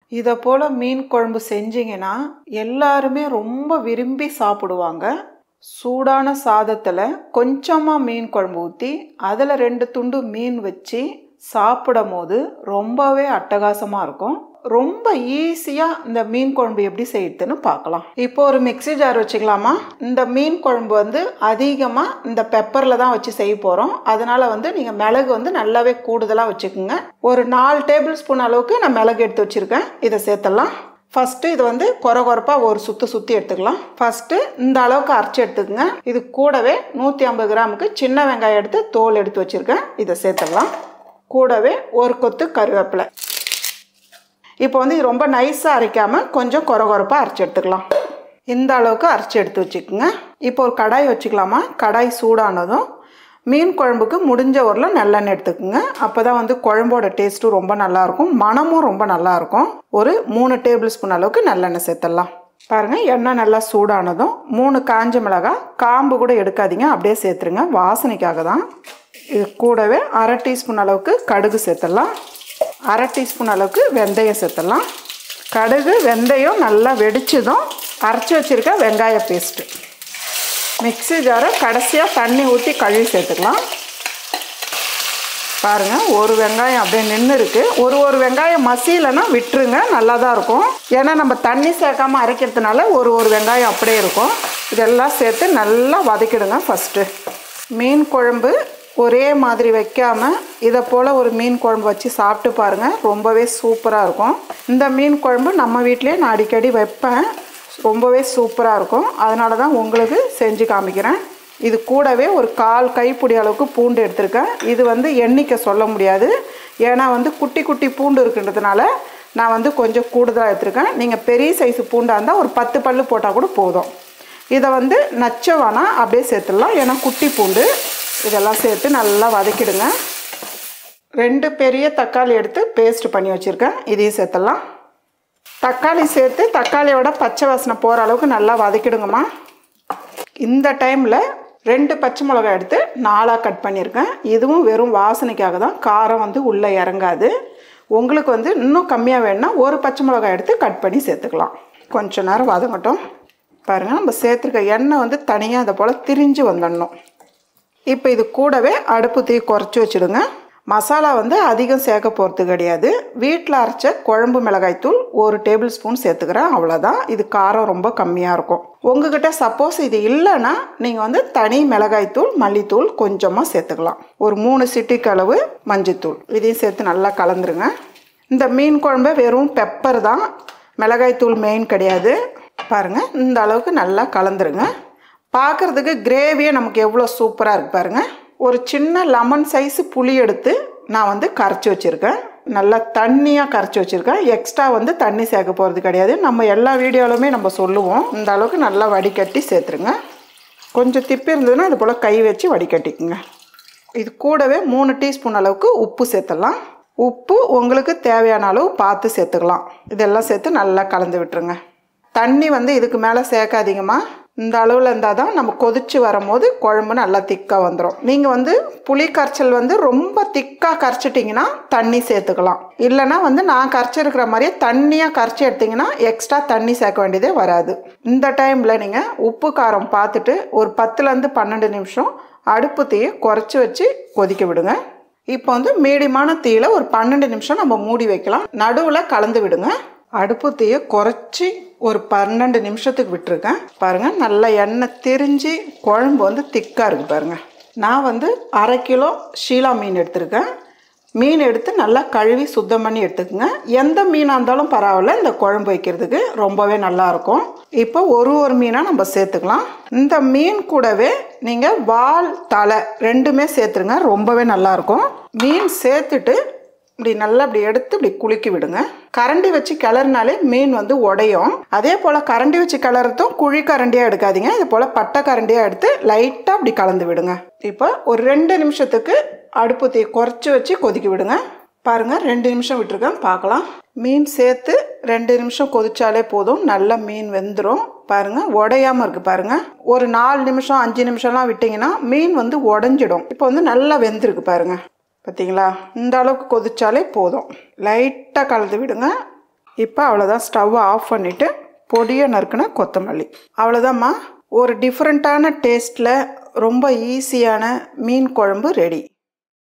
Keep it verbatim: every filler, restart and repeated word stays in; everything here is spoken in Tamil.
இதை போல் மீன் குழம்பு செஞ்சிங்கன்னா எல்லாருமே ரொம்ப விரும்பி சாப்பிடுவாங்க. சூடான சாதத்தில் கொஞ்சமாக மீன் குழம்பு ஊற்றி அதில் ரெண்டு துண்டு மீன் வச்சு சாப்பிடும் போது ரொம்பவே அட்டகாசமாக இருக்கும். ரொம்ப ஈஸியாக இந்த மீன் குழம்பு எப்படி செய்யுதுன்னு பார்க்கலாம். இப்போ ஒரு மிக்ஸி ஜார் வச்சுக்கலாமா. இந்த மீன் குழம்பு வந்து அதிகமாக இந்த பெப்பரில் தான் வச்சு செய்ய போகிறோம். அதனால் வந்து நீங்கள் மிளகு வந்து நல்லாவே கூடுதலாக வச்சுக்கோங்க. ஒரு நாலு டேபிள் ஸ்பூன் அளவுக்கு நான் மிளகு எடுத்து வச்சுருக்கேன். இதை சேர்த்துடலாம். ஃபஸ்ட்டு இது வந்து கொர கொரப்பாக ஒரு சுற்றி சுற்றி எடுத்துக்கலாம். ஃபஸ்ட்டு இந்த அளவுக்கு அரைச்சி எடுத்துக்கோங்க. இது கூடவே நூற்றி ஐம்பது கிராமுக்கு சின்ன வெங்காயம் எடுத்து தோல் எடுத்து வச்சுருக்கேன். இதை சேர்த்துடலாம். கூடவே ஒரு கொத்து கருவேப்பிலை. இப்போ வந்து இது ரொம்ப நைஸாக அரைக்காமல் கொஞ்சம் கொர கொரப்பாக அரைச்சி எடுத்துக்கலாம். இந்த அளவுக்கு அரைச்சி எடுத்து வச்சுக்கோங்க. இப்போ ஒரு கடாய் வச்சுக்கலாமா. கடாய் சூடானதும் மீன் குழம்புக்கு முடிஞ்ச ஊரில் நல்லெண்ணெய் எடுத்துக்கோங்க. அப்போ தான் வந்து குழம்போட டேஸ்ட்டும் ரொம்ப நல்லாயிருக்கும், மணமும் ரொம்ப நல்லாயிருக்கும். ஒரு மூணு டேபிள் ஸ்பூன் அளவுக்கு நல்லெண்ணெய் சேர்த்துடலாம். பாருங்கள், எண்ணெய் நல்லா சூடானதும் மூணு காஞ்ச மிளகாய், காம்பு கூட எடுக்காதீங்க, அப்படியே சேர்த்துருங்க, வாசனைக்காக தான். இது கூடவே அரை டீஸ்பூன் அளவுக்கு கடுகு சேர்த்துடலாம். அரை டீஸ்பூன் அளவுக்கு வெந்தயம் சேர்த்துடலாம். கடுகு வெந்தயம் நல்லா வெடிச்சதும் அரைச்சி வச்சுருக்க வெங்காய பேஸ்ட்டு, மிக்ஸி ஜாரை கடைசியாக தண்ணி ஊற்றி கழுவி சேர்த்துக்கலாம். பாருங்கள், ஒரு வெங்காயம் அப்படியே நின்று இருக்குது. ஒரு ஒரு வெங்காயம் மசியலைன்னா விட்டுருங்க, நல்லா தான் இருக்கும். ஏன்னா நம்ம தண்ணி சேர்க்காமல் அரைக்கிறதுனால ஒரு ஒரு வெங்காயம் அப்படியே இருக்கும். இதெல்லாம் சேர்த்து நல்லா வதக்கிடுங்க. ஃபஸ்ட்டு மீன் குழம்பு ஒரே மாதிரி வைக்காமல் இதை போல் ஒரு மீன் குழம்பு வச்சு சாப்பிட்டு பாருங்கள், ரொம்பவே சூப்பராக இருக்கும். இந்த மீன் குழம்பு நம்ம வீட்டிலே நான் அடிக்கடி வைப்பேன், ரொம்பவே சூப்பராக இருக்கும். அதனால தான் உங்களுக்கு செஞ்சு காமிக்கிறேன். இது கூடவே ஒரு கால் கைப்பிடி அளவுக்கு பூண்டு எடுத்திருக்கேன். இது வந்து எண்ணிக்கை சொல்ல முடியாது, ஏன்னா வந்து குட்டி குட்டி பூண்டு இருக்குன்றதுனால நான் வந்து கொஞ்சம் கூடுதலாக எடுத்திருக்கேன். நீங்கள் பெரிய சைஸு பூண்டாக இருந்தால் ஒரு பத்து பல்லு போட்டால் கூட போதும். இதை வந்து நச்சவானா அப்படியே சேர்த்துடலாம், ஏன்னா குட்டி பூண்டு. இதெல்லாம் சேர்த்து நல்லா வதக்கிடுங்க. ரெண்டு பெரிய தக்காளி எடுத்து பேஸ்ட் பண்ணி வச்சுருக்கேன், இதையும் சேர்த்துடலாம். தக்காளி சேர்த்து தக்காளியோட பச்சை வாசனை போகிற அளவுக்கு நல்லா வதக்கிடுங்கம்மா. இந்த டைமில் ரெண்டு பச்சை மிளகாய் எடுத்து நாலாக கட் பண்ணியிருக்கேன். இதுவும் வெறும் வாசனைக்காக தான், காரம் வந்து உள்ளே இறங்காது. உங்களுக்கு வந்து இன்னும் கம்மியாக வேணுன்னா ஒரு பச்சை மிளகாய் எடுத்து கட் பண்ணி சேர்த்துக்கலாம். கொஞ்சம் நேரம் வதங்கட்டும். பாருங்கள், நம்ம சேர்த்துருக்க எண்ணெய் வந்து தனியாக அதை போல் திரிஞ்சு வந்துடணும். இப்போ இது கூடவே அடுப்பு தீ குறைச்சி வச்சுடுங்க. மசாலா வந்து அதிகம் சேர்க்க போகிறது கிடையாது. வீட்டில் அரைச்ச குழம்பு மிளகாய்த்தூள் ஒரு டேபிள் ஸ்பூன் சேர்த்துக்கிறேன், அவ்வளோதான். இது காரம் ரொம்ப கம்மியாக இருக்கும். உங்ககிட்ட சப்போஸ் இது இல்லைன்னா நீங்கள் வந்து தனி மிளகாய்த்தூள் மல்லித்தூள் கொஞ்சமாக சேர்த்துக்கலாம். ஒரு மூணு சிட்டிக்கு அளவு மஞ்சத்தூள், இதையும் சேர்த்து நல்லா கலந்துருங்க. இந்த மீன் குழம்பு வெறும் பெப்பர் தான், மிளகாய்த்தூள் மெயின் கிடையாது. பாருங்கள், இந்த அளவுக்கு நல்லா கலந்துருங்க. பார்க்குறதுக்கு கிரேவியே நமக்கு எவ்வளோ சூப்பராக இருக்குது பாருங்கள். ஒரு சின்ன லெமன் சைஸு புளி எடுத்து நான் வந்து கரைச்சி வச்சுருக்கேன். நல்லா தண்ணியாக கரைச்சி வச்சுருக்கேன். எக்ஸ்ட்ரா வந்து தண்ணி சேர்க்க போகிறது கிடையாது, நம்ம எல்லா வீடியோவிலுமே நம்ம சொல்லுவோம். இந்த அளவுக்கு நல்லா வடிகட்டி சேர்த்துருங்க. கொஞ்சம் திப்பி இருந்ததுன்னா இது போல் கை வச்சு வடிகட்டிக்குங்க. இது கூடவே மூணு டீஸ்பூன் அளவுக்கு உப்பு சேர்த்துடலாம். உப்பு உங்களுக்கு தேவையான அளவு பார்த்து சேர்த்துக்கலாம். இதெல்லாம் சேர்த்து நல்லா கலந்து விட்டுருங்க. தண்ணி வந்து இதுக்கு மேலே சேர்க்காதீங்கம்மா. இந்த அளவில் இருந்தால் தான் நம்ம கொதித்து வரும்போது குழம்பு நல்லா திக்காக வந்துடும். நீங்கள் வந்து புளி கரைச்சல் வந்து ரொம்ப திக்காக கரைச்சிட்டிங்கன்னா தண்ணி சேர்த்துக்கலாம். இல்லைனா வந்து நான் கரைச்சிருக்கிற மாதிரியே தண்ணியாக கரைச்சி எடுத்திங்கன்னா எக்ஸ்ட்ரா தண்ணி சேர்க்க வேண்டியதே வராது. இந்த டைமில் நீங்கள் உப்பு காரம் பார்த்துட்டு ஒரு பத்துலேருந்து பன்னெண்டு நிமிஷம் அடுப்பு தீயை குறைச்சி வச்சு கொதிக்க விடுங்க. இப்போ வந்து மீடியமான தீயில் ஒரு பன்னெண்டு நிமிஷம் நம்ம மூடி வைக்கலாம். நடுவில் கலந்து விடுங்க. அடுப்பு தீயை குறைச்சி ஒரு பன்னெண்டு நிமிஷத்துக்கு விட்டுருக்கேன். பாருங்கள், நல்லா எண்ணெய் திரிஞ்சு குழம்பு வந்து திக்காக இருக்குது பாருங்கள். நான் வந்து அரை கிலோ ஷீலா மீன் எடுத்திருக்கேன். மீன் எடுத்து நல்லா கழுவி சுத்தம் பண்ணி எடுத்துக்கோங்க. எந்த மீனாக இருந்தாலும் பரவாயில்ல, இந்த குழம்பு வைக்கிறதுக்கு ரொம்பவே நல்லாயிருக்கும். இப்போ ஒரு ஒரு மீனாக நம்ம சேர்த்துக்கலாம். இந்த மீன் கூடவே நீங்கள் வால் தலை ரெண்டுமே சேர்த்துருங்க, ரொம்பவே நல்லாயிருக்கும். மீன் சேர்த்துட்டு இப்படி நல்லா இப்படி எடுத்து இப்படி குலுக்கி விடுங்க. கரண்டி வச்சு கிளறினாலே மீன் வந்து உடையும். அதே போல் கரண்டி வச்சு கிளறதும் குழி கரண்டியாக எடுக்காதீங்க, இது போல் பட்டை கரண்டியாக எடுத்து லைட்டாக அப்படி கலந்து விடுங்க. இப்போ ஒரு ரெண்டு நிமிஷத்துக்கு அடுப்பு தீ குறைச்சி வச்சு கொதிக்க விடுங்க. பாருங்கள், ரெண்டு நிமிஷம் விட்டுருக்கேன், பார்க்கலாம். மீன் சேர்த்து ரெண்டு நிமிஷம் கொதிச்சாலே போதும், நல்லா மீன் வெந்துடும். பாருங்கள், உடையாமல் இருக்குது பாருங்கள். ஒரு நாலு நிமிஷம் அஞ்சு நிமிஷம்லாம் விட்டிங்கன்னா மீன் வந்து உடஞ்சிடும். இப்போ வந்து நல்லா வெந்திருக்கு பாருங்கள். பார்த்தீங்களா, இந்த அளவுக்கு கொதிச்சாலே போதும். லைட்டாக கலந்து விடுங்க. இப்போ அவ்வளோதான், ஸ்டவ்வை ஆஃப் பண்ணிவிட்டு பொடியை நறுக்குன கொத்தமல்லி. அவ்வளோதாம்மா, ஒரு டிஃப்ரெண்ட்டான டேஸ்ட்டில் ரொம்ப ஈஸியான மீன் குழம்பு ரெடி.